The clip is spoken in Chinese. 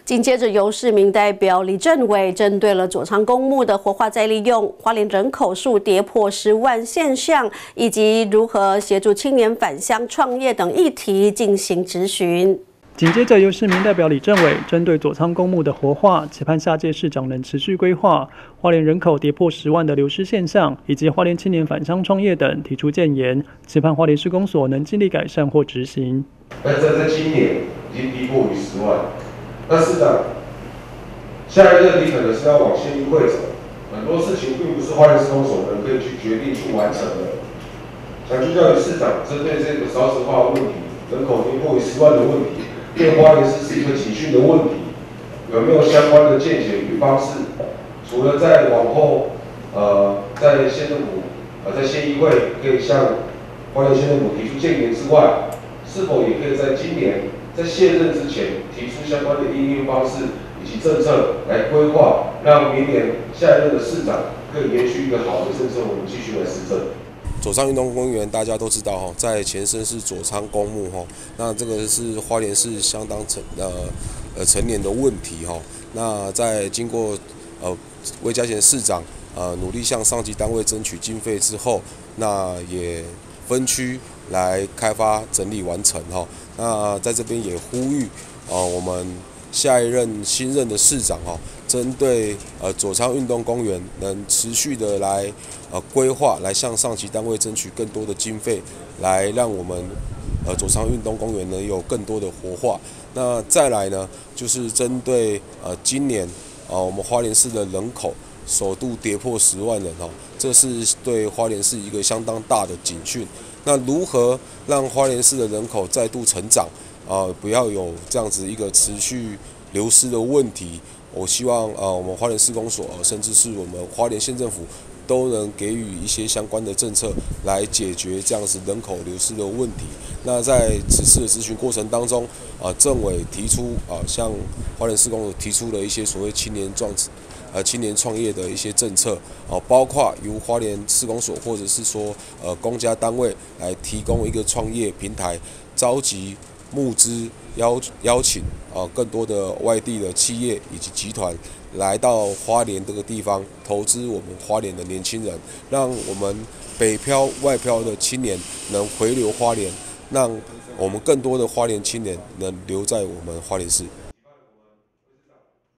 紧接着，由市民代表李正伟针对了左昌公墓的活化再利用、花莲人口数跌破10万现象，以及如何协助青年返乡创业等议题进行质询。 紧接着，由市民代表李正伟针对左昌公墓的活化，期盼下届市长能持续规划花莲人口跌破10万的流失现象，以及花莲青年返乡创业等提出建言，期盼花莲市公所能尽力改善或执行。 在今年已经低过于10万。那市长，下一任你可能是要往县议会走，很多事情并不是花莲市公所能可以去决定去完成的。想请教市长，针对这个少子化的问题、人口跌破于10万的问题，对花莲市是一个警讯的问题，有没有相关的见解与方式？除了在往后，在县政府，在县议会可以向花莲县政府提出建言之外，是否也可以在今年在卸任之前提出相关的应用方式以及政策来规划，让明年下一任的市长可以延续一个好的政策，我们继续来施政。 左昌运动公园大家都知道在前身是左昌公墓那这个是花莲市相当成年的问题那在经过魏嘉贤市长努力向上级单位争取经费之后，那也分区来开发整理完成那在这边也呼吁我们下一任新任的市长针对左昌运动公园能持续的来规划，来向上级单位争取更多的经费，来让我们左昌运动公园能有更多的活化。那再来呢，就是针对今年我们花莲市的人口首度跌破10万人这是对花莲市一个相当大的警讯。那如何让花莲市的人口再度成长不要有这样子一个持续流失的问题？我希望我们花莲市公所甚至是我们花莲县政府都能给予一些相关的政策来解决这样子人口流失的问题。那在此次的咨询过程当中政委提出向花莲市公所提出了一些所谓青年创业的一些政策包括由花莲市公所或者是说公家单位来提供一个创业平台，召集募资邀请更多的外地的企业以及集团来到花莲这个地方投资我们花莲的年轻人，让我们北漂外漂的青年能回流花莲，让我们更多的花莲青年能留在我们花莲市。